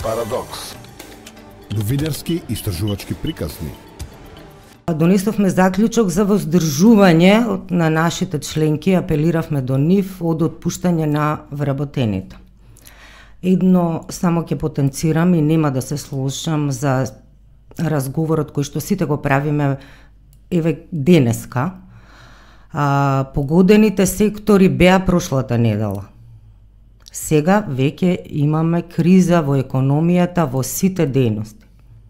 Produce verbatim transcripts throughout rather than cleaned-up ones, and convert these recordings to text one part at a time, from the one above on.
Парадокс. Новинарски истражувачки приказни. Донесовме заклучок за воздржување на нашите членки, апелиравме до нив од отпуштање на вработените. Едно само ќе потенцирам и нема да се слушам за разговорот кој што сите го правиме еве денеска. А, погодените сектори беа прошлата недела. Сега веќе имаме криза во економијата во сите дејности.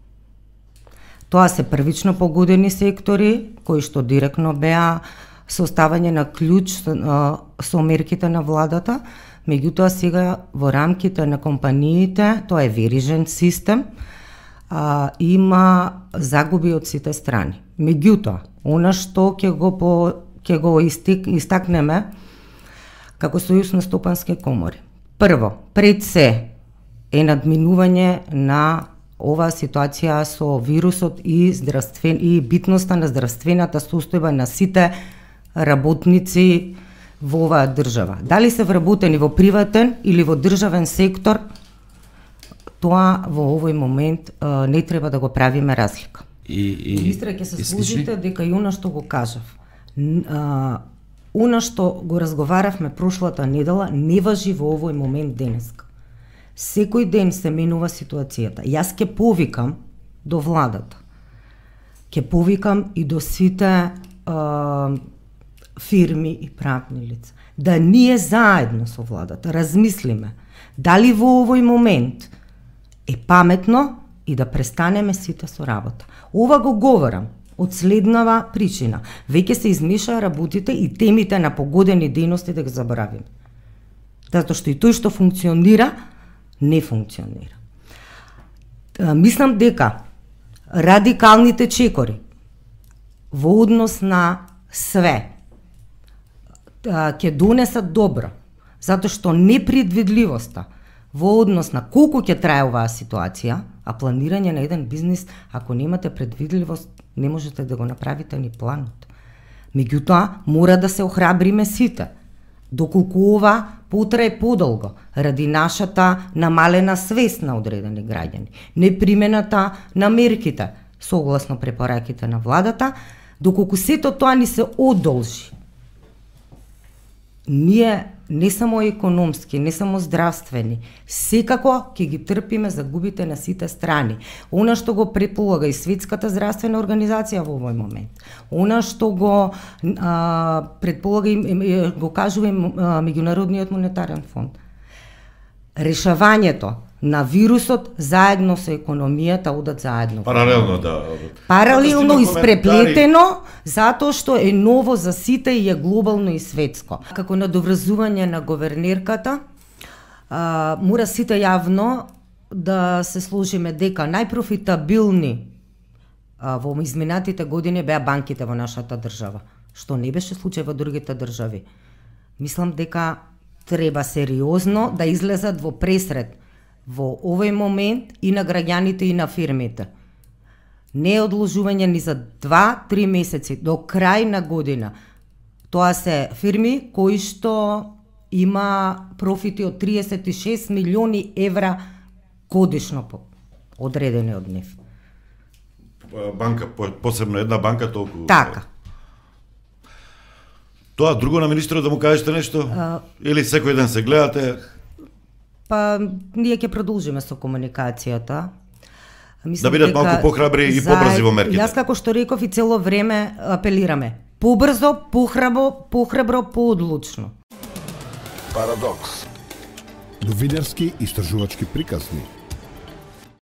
Тоа се првично погодени сектори, кои што директно беа составање на клjuč со мерките на владата, меѓутоа сега во рамките на компаниите, тоа е верижен систем, а, има загуби од сите страни. Меѓутоа, она што ќе го по ќе го истик, истакнеме како Сојуз на стопански комори. Прво, пред се е надминување на оваа ситуација со вирусот и здравствен и битноста на здравствената состојба на сите работници во оваа држава. Дали се вработени во приватен или во државен сектор, тоа во овој момент а, не треба да го правиме разлика. И, и Министре, ќе се служите дека и она што го кажав. А, она што го разговаравме прошлата недела не важи во овој момент денеска. Секој ден се менува ситуацијата. Јас ќе повикам до владата. Ќе повикам и до сите а, фирми и правни лица. Да ние заедно со владата размислиме дали во овој момент е паметно и да престанеме сите со работа. Ова го говорам од следнава причина. Веќе се измешаа работите и темите на погодени дејности да ги заборавиме. Затоа што и тој што функционира, не функционира. Мислам дека радикалните чекори во однос на све ќе донесат добро, затоа што непредвидливоста во однос на колку ќе трае оваа ситуација, а планирање на еден бизнис, ако немате предвидливост, не можете да го направите ни планот. Меѓутоа, мора да се охрабриме сите, доколку ова потрае подолго, ради нашата намалена свест на одредени граѓани, непримената на мерките, согласно препораките на владата, доколку сето тоа ни се одолжи. Ние не само економски, не само здравствени, секако ќе ги трпиме загубите на сите страни. Она што го предполага и Светската здравствена организација во овој момент, она што го а, предполага и го кажува и Меѓународниот монетарен фонд. Решавањето на вирусот заедно со економијата одат заедно. Паралелно, да. Паралелно испреплетено, затоа што е ново за сите и е глобално и светско. Како надоврзување на говернерката, а, мора сите јавно да се сложиме дека најпрофитабилни а, во изминатите години беа банките во нашата држава, што не беше случај во другите држави. Мислам дека треба сериозно да излезат во пресред во овој момент и на граѓаните и на фирмите. Не е одложување ни за два-три месеци, до крај на година. Тоа се фирми кои што има профити од триесет и шест милиони евра годишно одредени од нив. Банка, посебно една банка толку. Така. Тоа друго на министрот да му кажете нешто? А... Или секој ден се гледате? Па, ние ќе продолжиме со комуникацијата. Мислам, да бидат малку похрабри и побрзи во мерките. Јас како што реков и цело време апелираме. Побрзо, похрабро, похрабро, поодлучно. Парадокс. Новинарски истражувачки приказни.